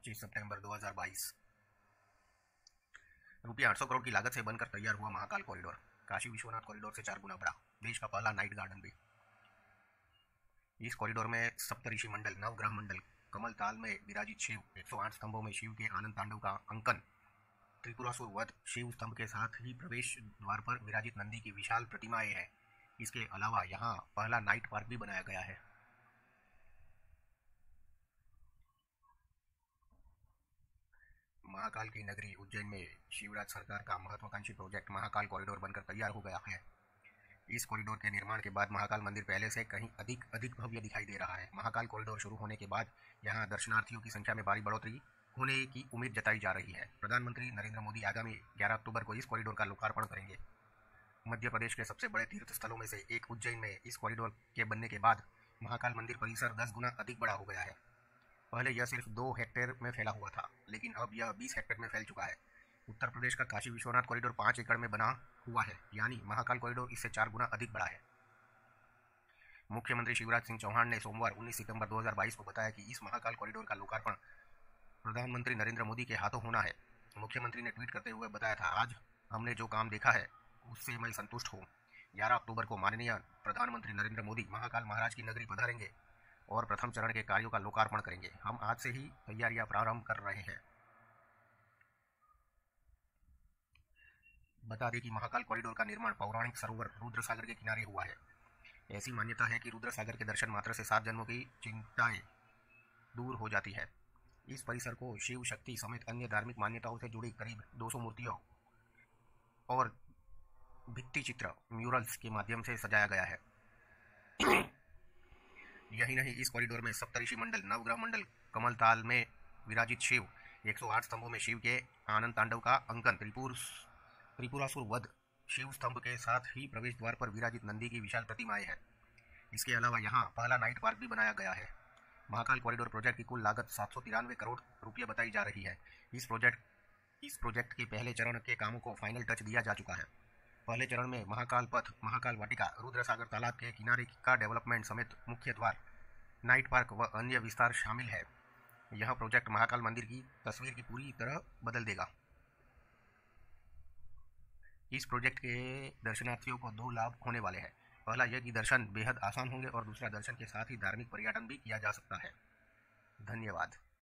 25 सितंबर 2022। रुपया 800 करोड़ की लागत से बनकर तैयार हुआ महाकाल कॉरिडोर काशी विश्वनाथ कॉरिडोर से 4 गुना बड़ा, देश का पहला नाइट गार्डन भी। इस कॉरिडोर में सप्तऋषि मंडल, नवग्रह मंडल, कमल ताल में विराजित शिव, 108 स्तंभों में शिव के आनंद तांडव का अंकन, त्रिपुरासुर वध शिव स्तंभ के साथ ही प्रवेश द्वार पर विराजित नंदी की विशाल प्रतिमाएं हैं। इसके अलावा यहाँ पहला नाइट पार्क भी बनाया गया है। महाकाल की नगरी उज्जैन में शिवराज सरकार का महत्वाकांक्षी प्रोजेक्ट महाकाल कॉरिडोर बनकर तैयार हो गया है। इस कॉरिडोर के निर्माण के बाद महाकाल मंदिर पहले से कहीं अधिक भव्य दिखाई दे रहा है। महाकाल कॉरिडोर शुरू होने के बाद यहां दर्शनार्थियों की संख्या में भारी बढ़ोतरी होने की उम्मीद जताई जा रही है। प्रधानमंत्री नरेंद्र मोदी आगामी 11 अक्टूबर को इस कॉरिडोर का लोकार्पण करेंगे। मध्य प्रदेश के सबसे बड़े तीर्थ स्थलों में से एक उज्जैन में इस कॉरिडोर के बनने के बाद महाकाल मंदिर परिसर 10 गुना अधिक बड़ा हो गया है। पहले यह सिर्फ 2 हेक्टेयर में फैला हुआ था, लेकिन अब यह 20 हेक्टेयर में फैल चुका है। उत्तर प्रदेश का काशी विश्वनाथ कॉरिडोर 5 एकड़ में बना हुआ है, यानी महाकाल कॉरिडोर इससे 4 गुना अधिक बड़ा है। मुख्यमंत्री शिवराज सिंह चौहान ने सोमवार 19 सितंबर 2022 को बताया कि इस महाकाल कॉरिडोर का लोकार्पण प्रधानमंत्री नरेंद्र मोदी के हाथों होना है। मुख्यमंत्री ने ट्वीट करते हुए बताया था, आज हमने जो काम देखा है उससे मैं संतुष्ट हूँ। 11 अक्टूबर को माननीय प्रधानमंत्री नरेंद्र मोदी महाकाल महाराज की नगरी पधारेंगे और प्रथम चरण के कार्यों का लोकार्पण करेंगे। हम आज से ही तैयारियां प्रारंभ कर रहे हैं। बता दें कि महाकाल कॉरिडोर का निर्माण पौराणिक सरोवर रुद्रसागर के किनारे हुआ है। ऐसी मान्यता है कि रुद्रसागर के दर्शन मात्र से 7 जन्मों की चिंताएं दूर हो जाती है। इस परिसर को शिव शक्ति समेत अन्य धार्मिक मान्यताओं से जुड़ी करीब 200 मूर्तियों और भित्ति चित्र म्यूरल्स के माध्यम से सजाया गया है। यही नहीं, इस कॉरिडोर में सप्तऋषि मंडल, नवग्रह मंडल, कमल ताल में विराजित शिव, 108 स्तंभों में शिव के आनंद तांडव का अंकन, त्रिपुरासुर वध शिव स्तंभ के साथ ही प्रवेश द्वार पर विराजित नंदी की विशाल प्रतिमाएं हैं। इसके अलावा यहाँ पहला नाइट पार्क भी बनाया गया है। महाकाल कॉरिडोर प्रोजेक्ट की कुल लागत 793 करोड़ रुपये बताई जा रही है। इस प्रोजेक्ट के पहले चरण के कामों को फाइनल टच दिया जा चुका है। पहले चरण में महाकाल पथ, महाकाल वाटिका, रुद्रसागर तालाब के किनारे का डेवलपमेंट समेत मुख्य द्वार, नाइट पार्क व अन्य विस्तार शामिल है। यह प्रोजेक्ट महाकाल मंदिर की तस्वीर की पूरी तरह बदल देगा। इस प्रोजेक्ट के दर्शनार्थियों को 2 लाभ होने वाले हैं। पहला यह कि दर्शन बेहद आसान होंगे और दूसरा दर्शन के साथ ही धार्मिक पर्यटन भी किया जा सकता है। धन्यवाद।